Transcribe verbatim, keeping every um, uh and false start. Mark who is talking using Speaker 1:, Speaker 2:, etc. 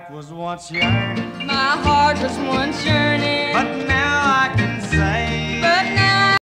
Speaker 1: life was once yearning.
Speaker 2: My heart was once yearning.
Speaker 1: But now I can say